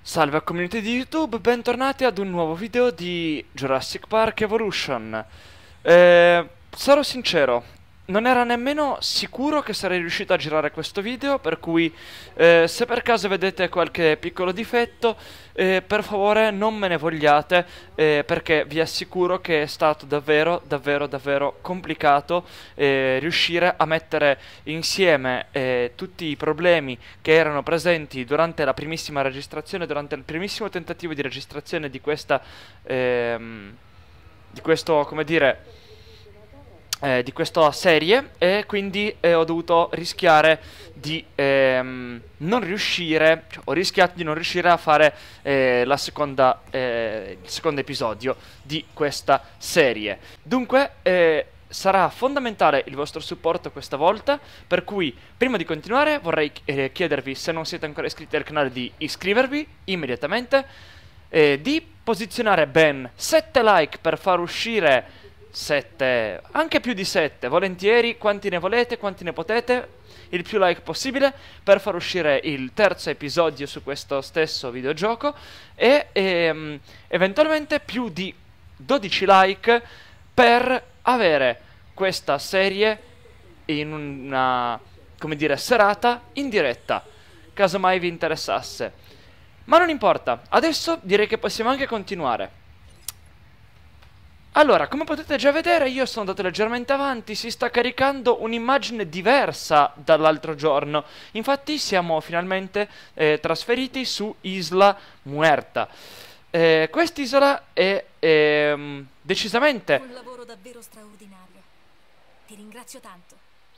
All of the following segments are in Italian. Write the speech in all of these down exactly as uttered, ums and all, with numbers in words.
Salve community di YouTube, bentornati ad un nuovo video di Jurassic Park Evolution. Eh, sarò sincero, non era nemmeno sicuro che sarei riuscito a girare questo video, per cui eh, se per caso vedete qualche piccolo difetto, eh, per favore non me ne vogliate, eh, perché vi assicuro che è stato davvero, davvero, davvero complicato eh, riuscire a mettere insieme eh, tutti i problemi che erano presenti durante la primissima registrazione, durante il primissimo tentativo di registrazione di questa, ehm, di questo, come dire, eh, di questa serie, e quindi eh, ho dovuto rischiare di ehm, non riuscire, cioè, ho rischiato di non riuscire a fare eh, la seconda, eh, il secondo episodio di questa serie. Dunque, eh, sarà fondamentale il vostro supporto questa volta, per cui prima di continuare vorrei eh, chiedervi, se non siete ancora iscritti al canale, di iscrivervi immediatamente, eh, di posizionare ben sette like per far uscire sette, anche più di sette, volentieri, quanti ne volete, quanti ne potete, il più like possibile, per far uscire il terzo episodio su questo stesso videogioco, e ehm, eventualmente più di dodici like per avere questa serie in una, come dire, serata in diretta, caso mai vi interessasse. Ma non importa, adesso direi che possiamo anche continuare. Allora, come potete già vedere, io sono andato leggermente avanti, si sta caricando un'immagine diversa dall'altro giorno. Infatti siamo finalmente eh, trasferiti su Isla Muerta. Eh, quest'isola è ehm, decisamente... Un lavoro davvero straordinario. Ti ringrazio tanto.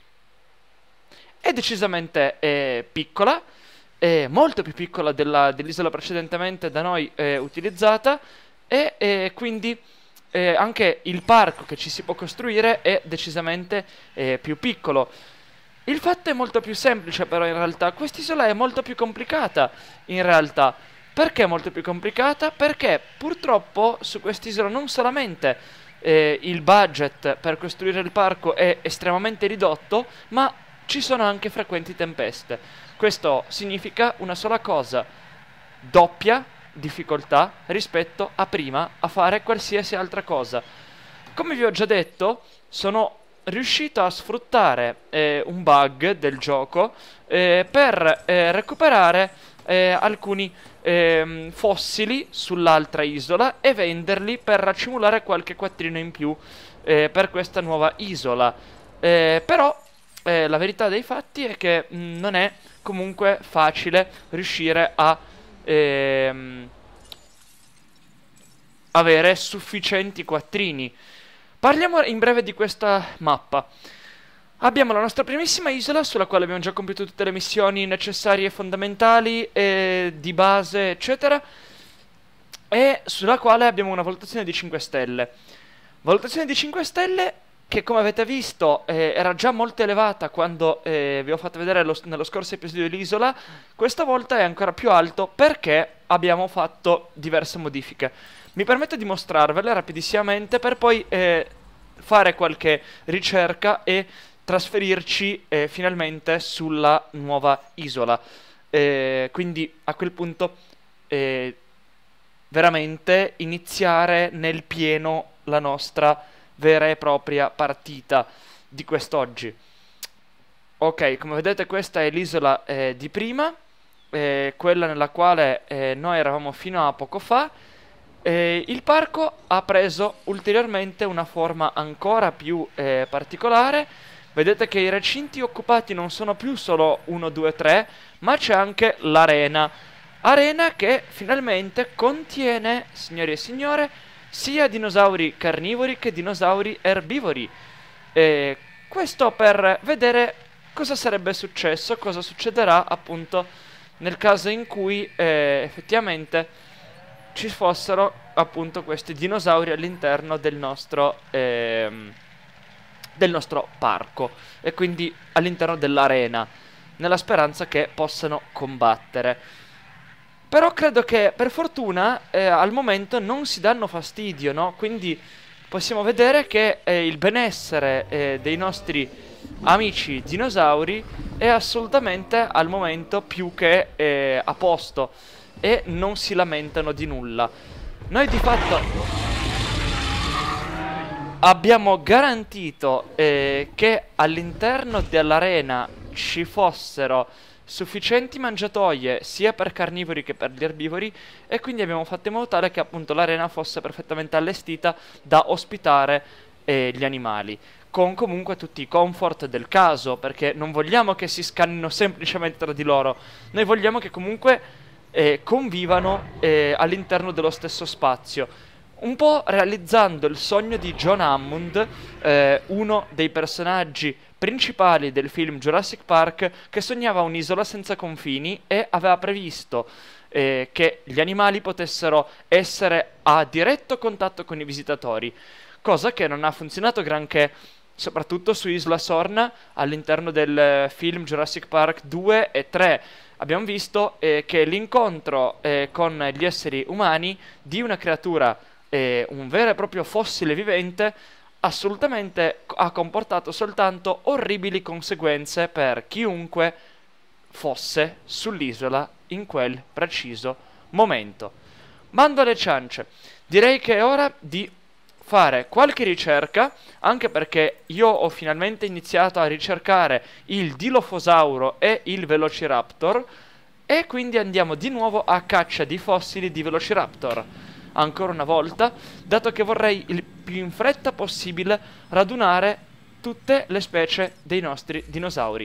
È decisamente eh, piccola, è molto più piccola della- dell'isola precedentemente da noi eh, utilizzata, e eh, quindi... Eh, anche il parco che ci si può costruire è decisamente eh, più piccolo. Il fatto è molto più semplice, però in realtà quest'isola è molto più complicata. In realtà, perché è molto più complicata? Perché purtroppo su quest'isola non solamente eh, il budget per costruire il parco è estremamente ridotto, ma ci sono anche frequenti tempeste. Questo significa una sola cosa: doppia difficoltà rispetto a prima a fare qualsiasi altra cosa. Come vi ho già detto, sono riuscito a sfruttare eh, un bug del gioco eh, per eh, recuperare eh, alcuni ehm, fossili sull'altra isola e venderli per accumulare qualche quattrino in più eh, per questa nuova isola. Eh, però eh, la verità dei fatti è che mh, non è comunque facile riuscire a Ehm, avere sufficienti quattrini. Parliamo in breve di questa mappa. Abbiamo la nostra primissima isola, sulla quale abbiamo già compiuto tutte le missioni necessarie e fondamentali, e di base, eccetera, e sulla quale abbiamo una valutazione di cinque stelle. Valutazione di cinque stelle che, come avete visto, eh, era già molto elevata quando eh, vi ho fatto vedere lo, nello scorso episodio dell'isola. Questa volta è ancora più alto perché abbiamo fatto diverse modifiche. Mi permetto di mostrarvele rapidissimamente per poi eh, fare qualche ricerca e trasferirci eh, finalmente sulla nuova isola. Eh, quindi a quel punto eh, veramente iniziare nel pieno la nostra vera e propria partita di quest'oggi. Ok, come vedete questa è l'isola eh, di prima, eh, quella nella quale eh, noi eravamo fino a poco fa. Eh, il parco ha preso ulteriormente una forma ancora più eh, particolare. Vedete che i recinti occupati non sono più solo uno, due, tre, ma c'è anche l'arena. Arena che finalmente contiene, signori e signore, sia dinosauri carnivori che dinosauri erbivori. E questo per vedere cosa sarebbe successo, cosa succederà appunto nel caso in cui eh, effettivamente ci fossero appunto questi dinosauri all'interno del nostro ehm, del nostro parco, e quindi all'interno dell'arena, nella speranza che possano combattere. Però credo che per fortuna eh, al momento non si danno fastidio, no? Quindi possiamo vedere che eh, il benessere eh, dei nostri amici dinosauri è assolutamente al momento più che eh, a posto. e non si lamentano di nulla. Noi di fatto abbiamo garantito eh, che all'interno dell'arena ci fossero sufficienti mangiatoie sia per carnivori che per gli erbivori, e quindi abbiamo fatto in modo tale che appunto l'arena fosse perfettamente allestita da ospitare eh, gli animali, con comunque tutti i comfort del caso, perché non vogliamo che si scannino semplicemente tra di loro, noi vogliamo che comunque eh, convivano eh, all'interno dello stesso spazio, un po' realizzando il sogno di John Hammond, eh, uno dei personaggi principali del film Jurassic Park, che sognava un'isola senza confini e aveva previsto eh, che gli animali potessero essere a diretto contatto con i visitatori, cosa che non ha funzionato granché, soprattutto su Isla Sorna. All'interno del eh, film Jurassic Park due e tre abbiamo visto eh, che l'incontro eh, con gli esseri umani di una creatura, eh, un vero e proprio fossile vivente, assolutamente ha comportato soltanto orribili conseguenze per chiunque fosse sull'isola in quel preciso momento. Bando alle ciance, direi che è ora di fare qualche ricerca, anche perché io ho finalmente iniziato a ricercare il Dilophosauro e il Velociraptor, e quindi andiamo di nuovo a caccia di fossili di Velociraptor ancora una volta, dato che vorrei il più in fretta possibile radunare tutte le specie dei nostri dinosauri.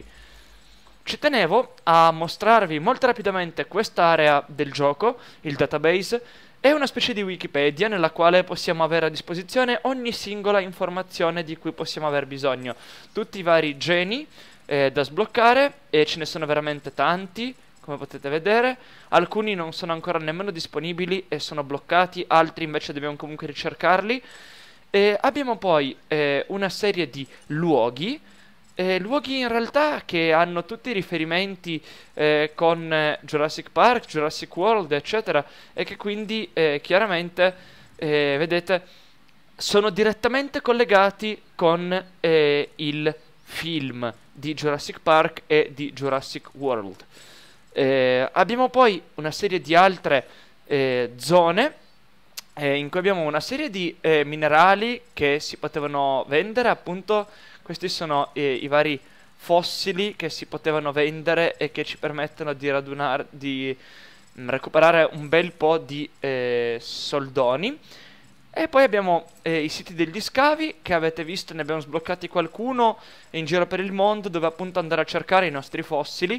Ci tenevo a mostrarvi molto rapidamente quest'area del gioco, il database. È una specie di Wikipedia nella quale possiamo avere a disposizione ogni singola informazione di cui possiamo aver bisogno, tutti i vari geni eh, da sbloccare, e ce ne sono veramente tanti, come potete vedere. Alcuni non sono ancora nemmeno disponibili e sono bloccati, altri invece dobbiamo comunque ricercarli. E abbiamo poi eh, una serie di luoghi, eh, luoghi in realtà che hanno tutti i riferimenti eh, con eh, Jurassic Park, Jurassic World, eccetera, e che quindi eh, chiaramente, eh, vedete, sono direttamente collegati con eh, il film di Jurassic Park e di Jurassic World. Eh, abbiamo poi una serie di altre eh, zone eh, in cui abbiamo una serie di eh, minerali che si potevano vendere. Appunto, questi sono eh, i vari fossili che si potevano vendere e che ci permettono di radunare, di mh, recuperare un bel po' di eh, soldoni. E poi abbiamo eh, i siti degli scavi, che avete visto, ne abbiamo sbloccati qualcuno in giro per il mondo, dove appunto andare a cercare i nostri fossili.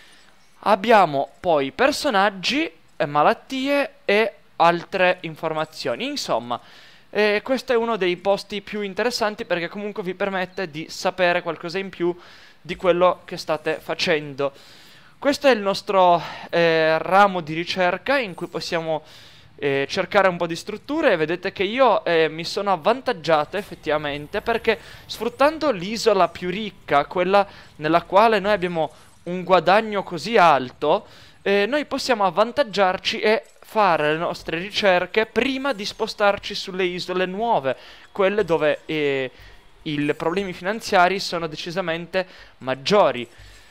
Abbiamo poi personaggi, eh, malattie e altre informazioni. Insomma, eh, questo è uno dei posti più interessanti, perché comunque vi permette di sapere qualcosa in più di quello che state facendo. Questo è il nostro eh, ramo di ricerca, in cui possiamo eh, cercare un po' di strutture. Vedete che io eh, mi sono avvantaggiato effettivamente, perché sfruttando l'isola più ricca, quella nella quale noi abbiamo un guadagno così alto, eh, noi possiamo avvantaggiarci e fare le nostre ricerche prima di spostarci sulle isole nuove, quelle dove eh, i problemi finanziari sono decisamente maggiori,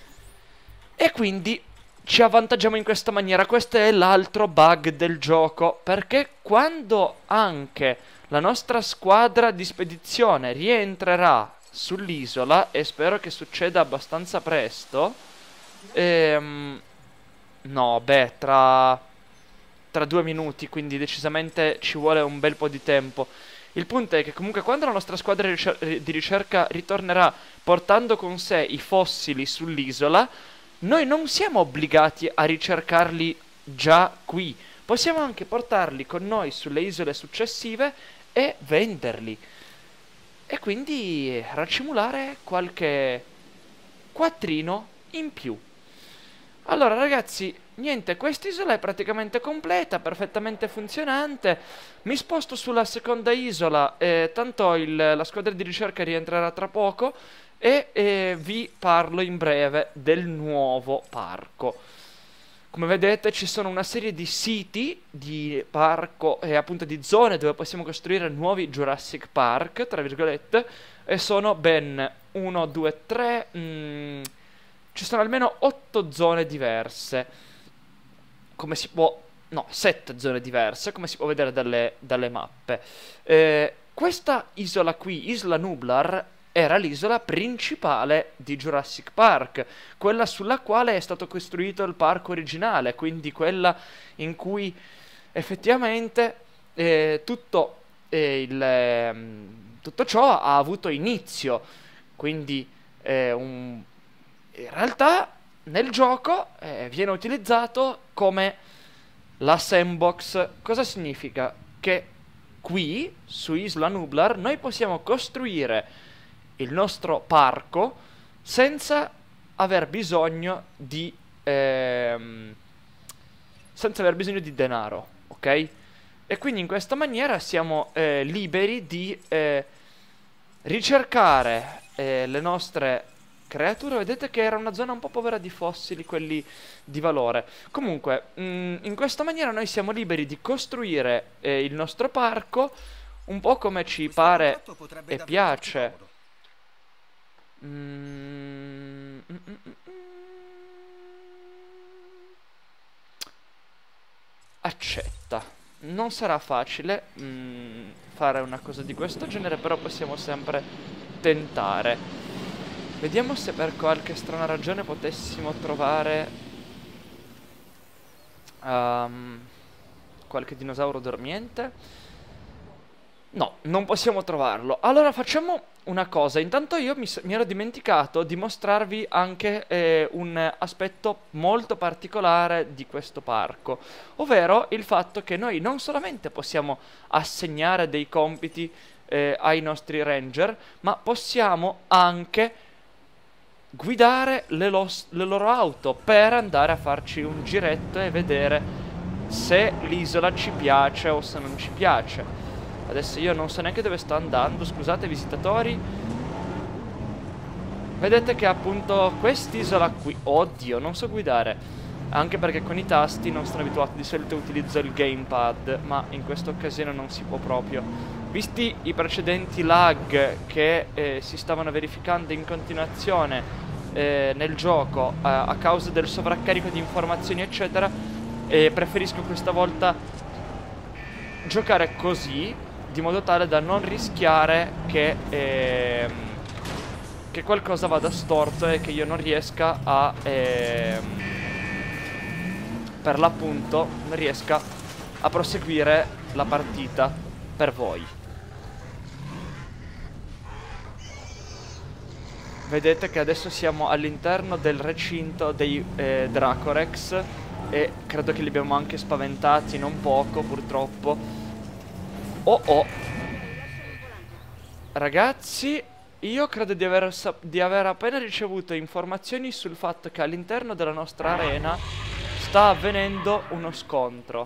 e quindi ci avvantaggiamo in questa maniera. Questo è l'altro bug del gioco, perché quando anche la nostra squadra di spedizione rientrerà sull'isola, e spero che succeda abbastanza presto, Ehm, no, beh, tra, tra due minuti, quindi decisamente ci vuole un bel po' di tempo. Il punto è che comunque quando la nostra squadra di ricer- di ricerca ritornerà portando con sé i fossili sull'isola, noi non siamo obbligati a ricercarli già qui. Possiamo anche portarli con noi sulle isole successive e venderli, e quindi racimolare qualche quattrino in più. Allora ragazzi, niente, quest'isola è praticamente completa, perfettamente funzionante. Mi sposto sulla seconda isola, eh, tanto il, la squadra di ricerca rientrerà tra poco, e eh, vi parlo in breve del nuovo parco. Come vedete ci sono una serie di siti di parco e appunto di zone dove possiamo costruire nuovi Jurassic Park, tra virgolette, e sono ben uno, due, tre... ci sono almeno otto zone diverse. Come si può no, sette zone diverse, come si può vedere dalle, dalle mappe. Eh, questa isola qui, Isla Nublar, era l'isola principale di Jurassic Park, quella sulla quale è stato costruito il parco originale, quindi quella in cui effettivamente eh, tutto, eh, il, eh, tutto ciò ha avuto inizio. Quindi eh, un... in realtà nel gioco eh, viene utilizzato come la sandbox. Cosa significa? Che qui su Isla Nublar noi possiamo costruire il nostro parco senza aver bisogno di ehm, senza aver bisogno di denaro, ok? E quindi in questa maniera siamo eh, liberi di eh, ricercare eh, le nostre creature. Vedete che era una zona un po' povera di fossili, quelli di valore. Comunque, mh, in questa maniera noi siamo liberi di costruire eh, il nostro parco un po' come ci pare e piace. Mm, mm, mm, mm. Accetta. Non sarà facile mm, fare una cosa di questo genere, però possiamo sempre tentare. Vediamo se per qualche strana ragione potessimo trovare um, qualche dinosauro dormiente. No, non possiamo trovarlo. Allora facciamo una cosa. Intanto io mi, mi ero dimenticato di mostrarvi anche eh, un aspetto molto particolare di questo parco, ovvero il fatto che noi non solamente possiamo assegnare dei compiti eh, ai nostri ranger, ma possiamo anche guidare le, los- le loro auto per andare a farci un giretto e vedere se l'isola ci piace o se non ci piace. Adesso io non so neanche dove sto andando, scusate visitatori. Vedete che appunto quest'isola qui... Oddio, non so guidare. Anche perché con i tasti non sono abituato, di solito utilizzo il gamepad, ma in questa occasione non si può proprio. Visti i precedenti lag che eh, si stavano verificando in continuazione eh, nel gioco eh, a causa del sovraccarico di informazioni eccetera, eh, preferisco questa volta giocare così, di modo tale da non rischiare che, ehm, che qualcosa vada storto e che io non riesca a, ehm, per l'appunto, non riesca a proseguire la partita per voi. Vedete che adesso siamo all'interno del recinto dei eh, Dracorex e credo che li abbiamo anche spaventati non poco, purtroppo. Oh oh. Ragazzi, io credo di aver, di aver appena ricevuto informazioni sul fatto che all'interno della nostra arena sta avvenendo uno scontro.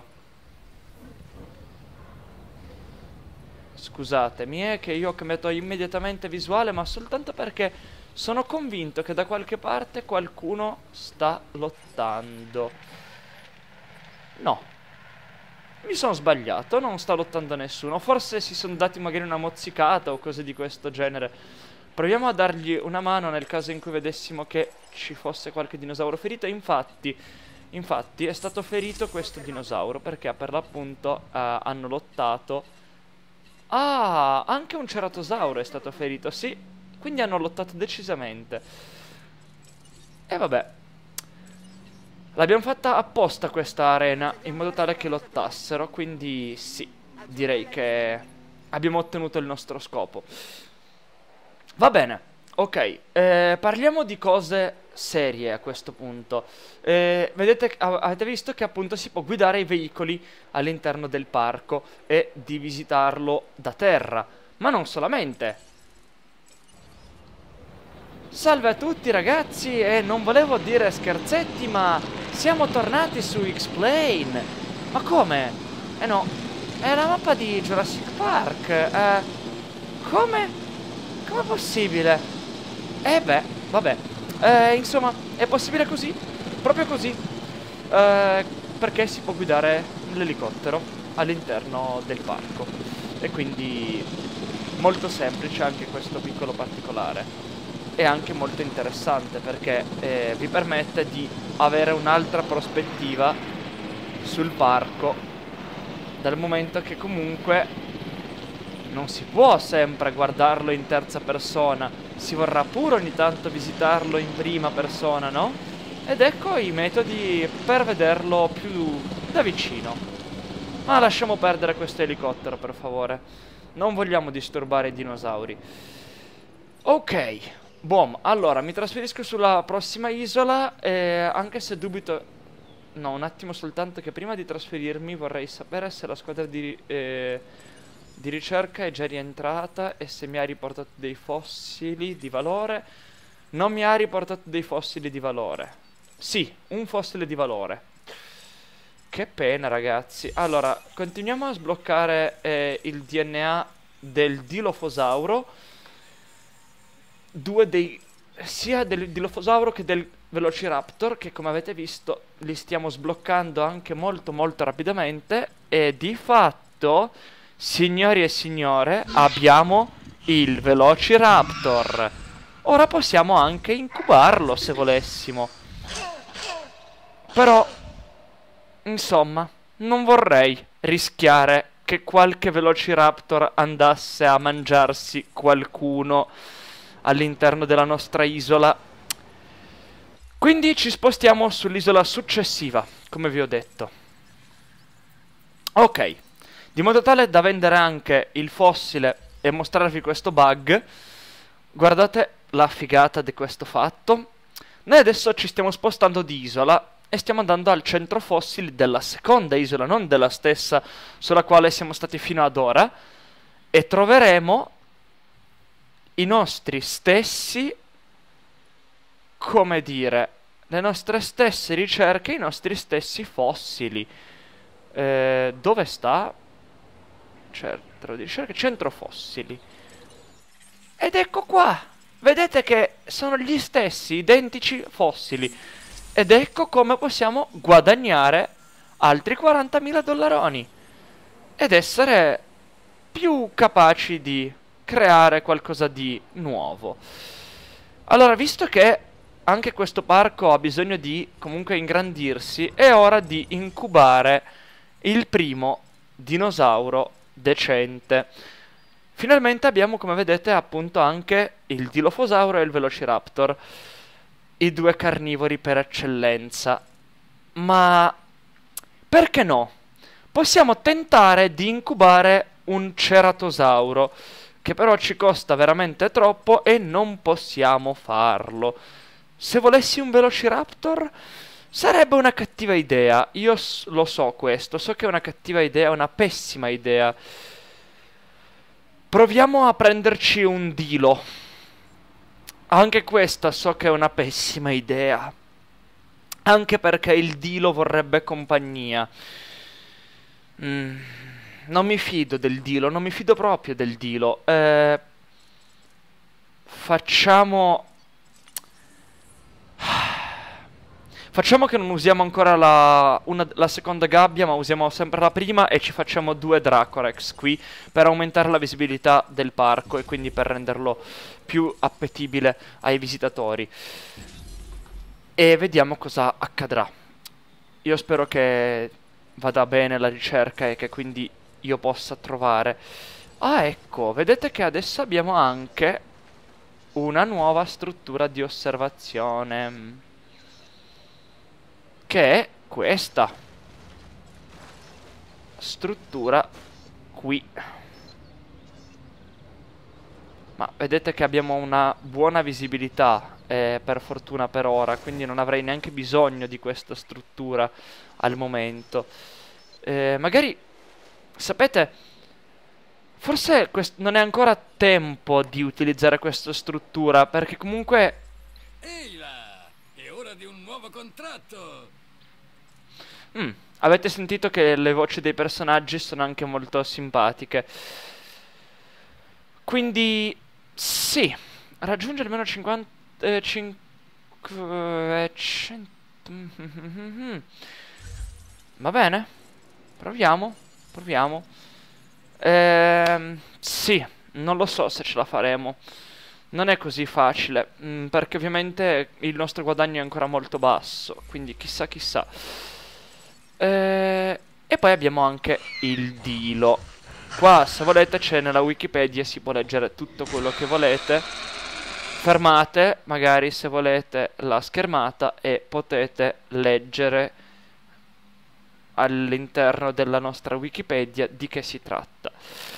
Scusatemi, è che io ho cambiato immediatamente visuale, ma soltanto perché sono convinto che da qualche parte qualcuno sta lottando. No. Mi sono sbagliato, non sta lottando nessuno. Forse si sono dati magari una mozzicata o cose di questo genere. Proviamo a dargli una mano nel caso in cui vedessimo che ci fosse qualche dinosauro ferito. Infatti, infatti è stato ferito questo dinosauro perché per l'appunto eh, hanno lottato. Ah, anche un ceratosauro è stato ferito, sì. Quindi hanno lottato decisamente. E vabbè. L'abbiamo fatta apposta questa arena, in modo tale che lottassero, quindi sì, direi che abbiamo ottenuto il nostro scopo. Va bene, ok, eh, parliamo di cose serie a questo punto. Eh, vedete, avete visto che appunto si può guidare i veicoli all'interno del parco e di visitarlo da terra, ma non solamente. Salve a tutti ragazzi, e non volevo dire scherzetti, ma siamo tornati su X-Plane. Ma come? Eh no, è la mappa di Jurassic Park. Eh, come? Com'è possibile? Eh beh, vabbè. Eh, insomma, è possibile così? Proprio così. Eh, perché si può guidare l'elicottero all'interno del parco. E quindi molto semplice anche questo piccolo particolare. È anche molto interessante perché eh, vi permette di avere un'altra prospettiva sul parco, dal momento che comunque non si può sempre guardarlo in terza persona, si vorrà pure ogni tanto visitarlo in prima persona, no? Ed ecco i metodi per vederlo più da vicino. Ma lasciamo perdere questo elicottero, per favore. Non vogliamo disturbare i dinosauri. Ok, boom, allora mi trasferisco sulla prossima isola, eh, anche se dubito... No, un attimo soltanto, che prima di trasferirmi vorrei sapere se la squadra di, eh, di ricerca è già rientrata e se mi ha riportato dei fossili di valore. Non mi ha riportato dei fossili di valore. Sì, un fossile di valore. Che pena, ragazzi. Allora, continuiamo a sbloccare eh, il D N A del Dilophosauro. Due dei... sia del Dilophosauro che del Velociraptor, che come avete visto li stiamo sbloccando anche molto molto rapidamente. E di fatto, signori e signore, abbiamo il Velociraptor. Ora possiamo anche incubarlo se volessimo. Però, insomma, non vorrei rischiare che qualche Velociraptor andasse a mangiarsi qualcuno all'interno della nostra isola. Quindi ci spostiamo sull'isola successiva, come vi ho detto. Ok, di modo tale da vendere anche il fossile e mostrarvi questo bug. Guardate la figata di questo fatto. Noi adesso ci stiamo spostando di isola e stiamo andando al centro fossili della seconda isola, non della stessa sulla quale siamo stati fino ad ora. E troveremo i nostri stessi, come dire, le nostre stesse ricerche, i nostri stessi fossili. Eh, dove sta? Centro di ricerca, centro fossili. Ed ecco qua. Vedete che sono gli stessi, identici fossili. Ed ecco come possiamo guadagnare altri quarantamila dollaroni. Ed essere più capaci di creare qualcosa di nuovo. Allora, visto che anche questo parco ha bisogno di comunque ingrandirsi, è ora di incubare il primo dinosauro decente. Finalmente abbiamo, come vedete, appunto anche il Dilophosauro e il Velociraptor, i due carnivori per eccellenza. Ma perché no? Possiamo tentare di incubare un Ceratosauro, che però ci costa veramente troppo e non possiamo farlo. Se volessi un Velociraptor sarebbe una cattiva idea. Io lo so questo, so che è una cattiva idea, una pessima idea. Proviamo a prenderci un Dilo. Anche questa so che è una pessima idea. Anche perché il Dilo vorrebbe compagnia. Mm, non mi fido del Dilo, non mi fido proprio del Dilo. Eh, facciamo... Facciamo che non usiamo ancora la, una, la seconda gabbia, ma usiamo sempre la prima e ci facciamo due Dracorex qui per aumentare la visibilità del parco e quindi per renderlo più appetibile ai visitatori. E vediamo cosa accadrà. Io spero che vada bene la ricerca e che quindi io possa trovare... Ah, ecco, vedete che adesso abbiamo anche una nuova struttura di osservazione, che è questa struttura qui. Ma vedete che abbiamo una buona visibilità, eh, per fortuna per ora, quindi non avrei neanche bisogno di questa struttura al momento. Eh, magari, sapete, forse non è ancora tempo di utilizzare questa struttura, perché comunque... Ehi là, è ora di un nuovo contratto! Mm, avete sentito che le voci dei personaggi sono anche molto simpatiche. Quindi, sì, raggiunge almeno cinquanta... Eh, cinque... cento... Va bene, proviamo, proviamo. Ehm, sì, non lo so se ce la faremo. Non è così facile, mm, perché ovviamente il nostro guadagno è ancora molto basso, quindi chissà chissà. Eh, e poi abbiamo anche il Dilo. Qua, se volete, c'è nella Wikipedia, si può leggere tutto quello che volete. Fermate, magari, se volete, la schermata e potete leggere all'interno della nostra Wikipedia di che si tratta.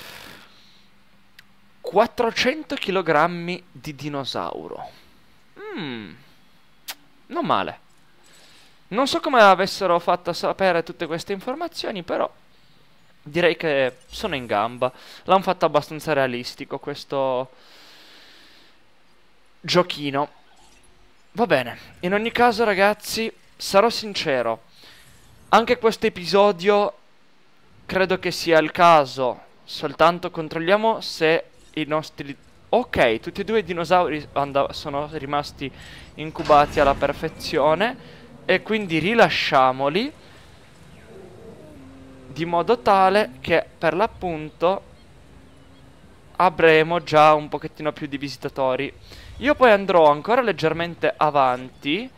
quattrocento chilogrammi di dinosauro. Mm, non male. Non so come avessero fatto a sapere tutte queste informazioni, però direi che sono in gamba. L'hanno fatto abbastanza realistico questo giochino. Va bene. In ogni caso, ragazzi, sarò sincero. Anche questo episodio credo che sia il caso. Soltanto controlliamo se i nostri... Ok, tutti e due i dinosauri sono rimasti incubati alla perfezione. E quindi rilasciamoli, di modo tale che per l'appunto avremo già un pochettino più di visitatori. Io poi andrò ancora leggermente avanti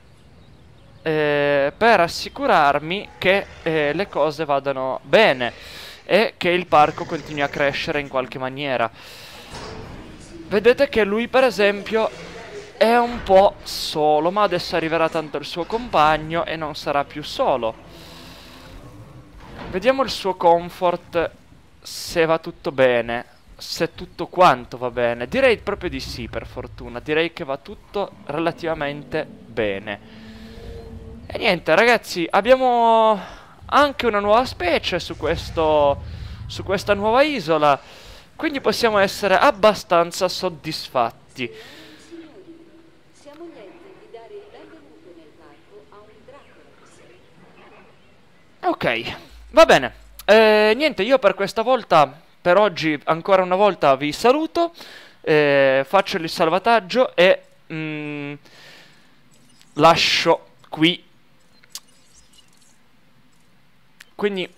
eh, per assicurarmi che eh, le cose vadano bene e che il parco continui a crescere in qualche maniera. Vedete che lui, per esempio, è un po' solo, ma adesso arriverà tanto il suo compagno e non sarà più solo. Vediamo il suo comfort, se va tutto bene, se tutto quanto va bene. Direi proprio di sì, per fortuna. Direi che va tutto relativamente bene. E niente, ragazzi, abbiamo anche una nuova specie su questo, su questa nuova isola. Quindi possiamo essere abbastanza soddisfatti. Ok, va bene. Eh, niente, io per questa volta, per oggi, ancora una volta vi saluto. Eh, faccio il salvataggio e mm, lascio qui. Quindi,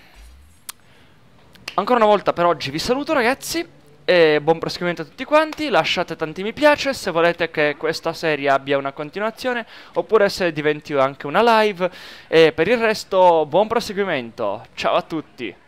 ancora una volta per oggi vi saluto, ragazzi. E buon proseguimento a tutti quanti. Lasciate tanti mi piace se volete che questa serie abbia una continuazione, oppure se diventi anche una live. E per il resto buon proseguimento. Ciao a tutti.